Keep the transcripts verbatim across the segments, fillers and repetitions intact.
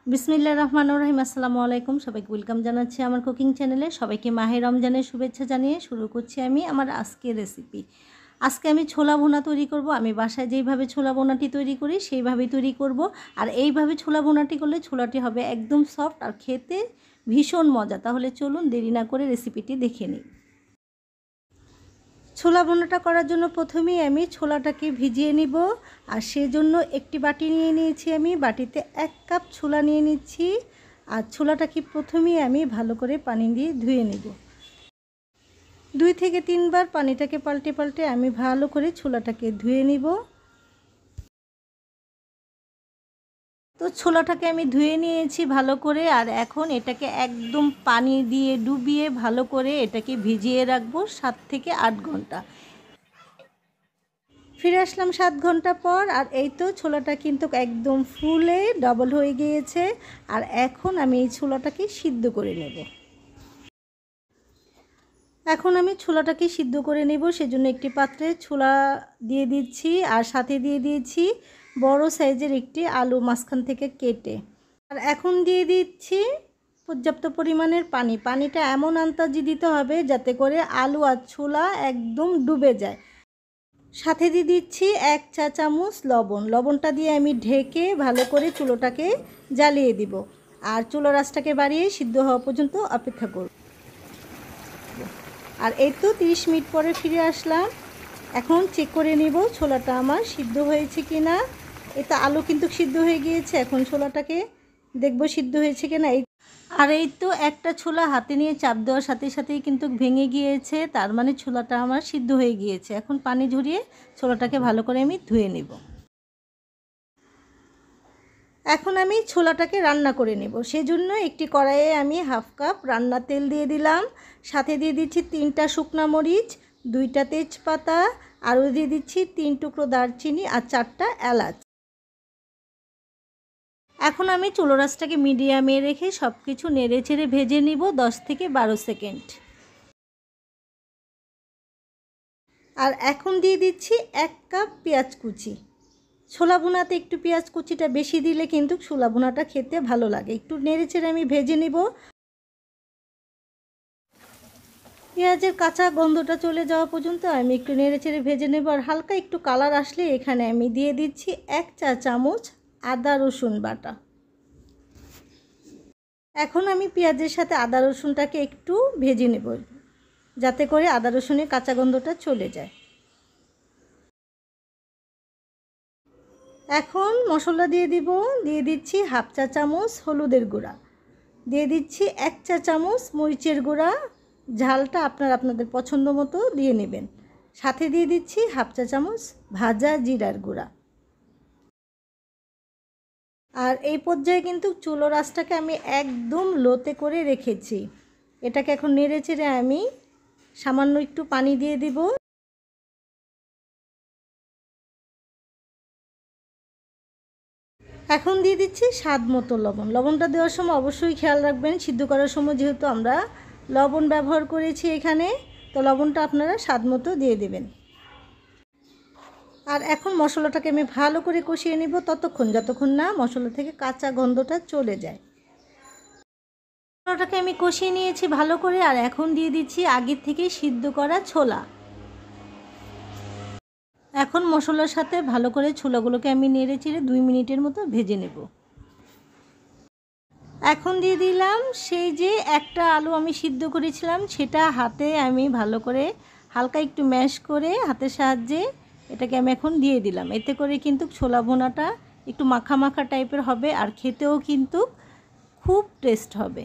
বিসমিল্লাহির রহমানির রহিম। আসসালামু আলাইকুম, সবাইকে ওয়েলকাম জানাচ্ছি আমার কুকিং চ্যানেলে। সবাইকে মাহে রমজানের শুভেচ্ছা জানিয়ে শুরু করছি আমি আমার আজকের রেসিপি। আজকে আমি ছোলা ভুনা তৈরি করব। আমি বাসায় যেইভাবে ছোলা ভুনাটি তৈরি করি সেইভাবেই তৈরি করব। আর এইভাবে ছোলা ভুনাটি করলে ছোলাটি হবে একদম সফট আর খেতে ভীষণ মজা। তাহলে চলুন দেরি না করে রেসিপিটি দেখে নিই। ছোলা ভুনাটা করার জন্য প্রথমেই আমি ছোলাটাকে ভিজিয়ে নিব। আর সেজন্য একটি বাটি নিয়ে নিয়েছি, আমি বাটিতে এক কাপ ছোলা নিয়ে নিচ্ছি। আর ছোলাটাকে প্রথমেই আমি ভালো করে পানি দিয়ে ধুয়ে নেব। দুই থেকে তিনবার পানিটাকে পাল্টে পাল্টে আমি ভালো করে ছোলাটাকে ধুয়ে নিব। তো ছোলাটাকে আমি ধুয়ে নিয়েছি ভালো করে। আর এখন এটাকে একদম পানি দিয়ে ডুবিয়ে ভালো করে এটাকে ভিজিয়ে রাখবো সাত থেকে আট ঘন্টা। ফিরে আসলাম সাত ঘন্টা পর। আর এই তো ছোলাটা কিন্তু একদম ফুলে ডবল হয়ে গিয়েছে। আর এখন আমি এই ছোলাটাকে সিদ্ধ করে নেব। এখন আমি ছোলাটাকে সিদ্ধ করে নেব, সেজন্য একটি পাত্রে ছোলা দিয়ে দিচ্ছি। আর সাথে দিয়ে দিয়েছি বড় সাইজের একটি আলু মাঝখান থেকে কেটে। আর এখন দিয়ে দিচ্ছি পর্যাপ্ত পরিমাণের পানি। পানিটা এমন আন্দাজে দিতে হবে যাতে করে আলু আর ছোলা একদম ডুবে যায়। সাথে দিয়ে দিচ্ছি এক চা চামচ লবণ। লবণটা দিয়ে আমি ঢেকে ভালো করে চুলোটাকে জ্বালিয়ে দিব। আর চুলোর আঁচটাকে বাড়িয়ে সিদ্ধ হওয়া পর্যন্ত অপেক্ষা করব। আর এই তো তিরিশ মিনিট পরে ফিরে আসলাম। এখন চেক করে নেব ছোলাটা আমার সিদ্ধ হয়েছে কি না। এটা আলু কিন্তু সিদ্ধ হয়ে গিয়েছে। এখন ছোলাটাকে দেখব সিদ্ধ হয়েছে কি না। আর এই তো একটা ছোলা হাতে নিয়ে চাপ দেওয়ার সাথে সাথেই কিন্তু ভেঙে গিয়েছে, তার মানে ছোলাটা আমার সিদ্ধ হয়ে গিয়েছে। এখন পানি ঝরিয়ে ছোলাটাকে ভালো করে আমি ধুয়ে নেব। এখন আমি ছোলাটাকে রান্না করে নেব। সেজন্য একটি কড়াইয়ে আমি হাফ কাপ রান্না তেল দিয়ে দিলাম। সাথে দিয়ে দিচ্ছি তিনটা শুকনা মরিচ, দুইটা তেজপাতা, আরও দিয়ে দিচ্ছি তিন টুকরো দারচিনি আর চারটা এলাচ। এখন আমি চুলো রাসটাকে মিডিয়ামে রেখে সব কিছু নেড়ে চেড়ে ভেজে নিব দশ থেকে বারো সেকেন্ড। আর এখন দিয়ে দিচ্ছি এক কাপ পেঁয়াজ কুচি। ছোলা ভুনাতে একটু পেঁয়াজ কুচিটা বেশি দিলে কিন্তু ছোলা ভুনাটা খেতে ভালো লাগে। একটু নেড়ে চেড়ে আমি ভেজে নিব। পেঁয়াজের কাঁচা গন্ধটা চলে যাওয়া পর্যন্ত আমি একটু নেড়ে চেড়ে ভেজে নেব। আর হালকা একটু কালার আসলে এখানে আমি দিয়ে দিচ্ছি এক চা চামচ আদা রসুন বাটা। এখন আমি পেঁয়াজের সাথে আদা রসুনটাকে একটু ভেজে নেব যাতে করে আদা রসুনের কাঁচা গন্ধটা চলে যায়। এখন মশলা দিয়ে দিব। দিয়ে দিচ্ছি হাফ চা চামচ হলুদের গুঁড়া, দিয়ে দিচ্ছি এক চা চামচ মরিচের গুঁড়া। ঝালটা আপনারা আপনাদের পছন্দ মতো দিয়ে নেবেন। সাথে দিয়ে দিচ্ছি হাফ চা চামচ ভাজা জিরার গুঁড়া। আর এই পর্যায়ে কিন্তু চুলোর আঁচটাকে আমি একদম লোতে করে রেখেছি। এটাকে এখন নেড়ে চেড়ে আমি সামান্য একটু পানি দিয়ে দিব। এখন দিয়ে দিচ্ছি স্বাদ মতো লবণ। লবণটা দেওয়ার সময় অবশ্যই খেয়াল রাখবেন, সিদ্ধ করার সময় যেহেতু আমরা লবণ ব্যবহার করেছি এখানে, তো লবণটা আপনারা স্বাদ মতো দিয়ে দেবেন। আর এখন মশলাটাকে আমি ভালো করে কষিয়ে নিব ততক্ষণ যতক্ষণ না মশলা থেকে কাঁচা গন্ধটা চলে যায়। মশলাটাকে আমি কষিয়ে নিয়েছি ভালো করে। আর এখন দিয়ে দিচ্ছি আগের থেকে সিদ্ধ করা ছোলা। এখন মশলার সাথে ভালো করে ছোলাগুলোকে আমি নেড়ে চেড়ে দুই মিনিটের মতো ভেজে নেব। এখন দিয়ে দিলাম সেই যে একটা আলু আমি সিদ্ধ করেছিলাম, সেটা হাতে আমি ভালো করে হালকা একটু ম্যাশ করে হাতের সাহায্যে এটাকে আমি এখন দিয়ে দিলাম। এতে করে কিন্তু ছোলা ভুনাটা একটু মাখা মাখা টাইপের হবে আর খেতেও কিন্তু খুব টেস্ট হবে।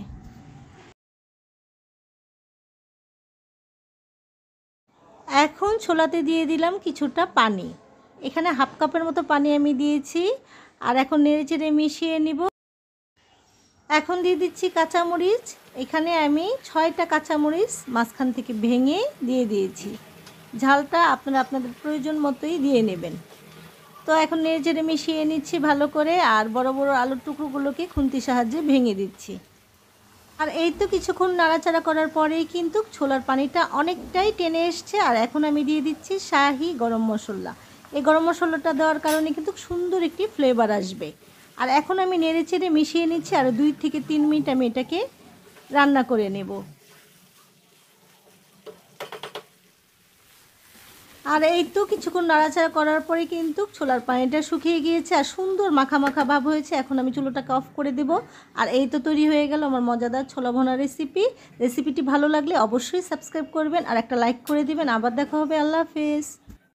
এখন ছোলাতে দিয়ে দিলাম কিছুটা পানি। এখানে হাফ কাপের মতো পানি আমি দিয়েছি। আর এখন নেড়ে চেড়ে মিশিয়ে নিব। এখন দিয়ে দিচ্ছি কাঁচামরিচ। এখানে আমি ছয়টা কাঁচামরিচ মাঝখান থেকে ভেঙে দিয়ে দিয়েছি। ঝালটা আপনারা আপনাদের প্রয়োজন মতোই দিয়ে নেবেন। তো এখন নেড়ে চেড়ে মিশিয়ে নিচ্ছি ভালো করে। আর বড় বড় আলুর টুকরোগুলোকে খুন্তির সাহায্যে ভেঙে দিচ্ছি। আর এই তো কিছুক্ষণ নাড়াচাড়া করার পরেই কিন্তু ছোলার পানিটা অনেকটাই টেনে এসছে। আর এখন আমি দিয়ে দিচ্ছি শাহি গরম মশলা। এই গরম মশলাটা দেওয়ার কারণে কিন্তু সুন্দর একটি ফ্লেভার আসবে। আর এখন আমি নেড়ে চেড়ে মিশিয়ে নিচ্ছি, আর দুই থেকে তিন মিনিট আমি এটাকে রান্না করে নেব। আর এই তো কিছুক্ষণ নাড়াচাড়া করার পরে কিন্তু ছোলার পানিটা শুকিয়ে গিয়েছে আর সুন্দর মাখা মাখা ভাব হয়েছে। এখন আমি চুলোটাকে অফ করে দেব। আর এই তো তৈরি হয়ে গেল আমার মজাদার ছোলা ভুনা রেসিপি। রেসিপিটি ভালো লাগলে অবশ্যই সাবস্ক্রাইব করবেন আর একটা লাইক করে দিবেন। আবার দেখা হবে। আল্লাহ হাফেজ।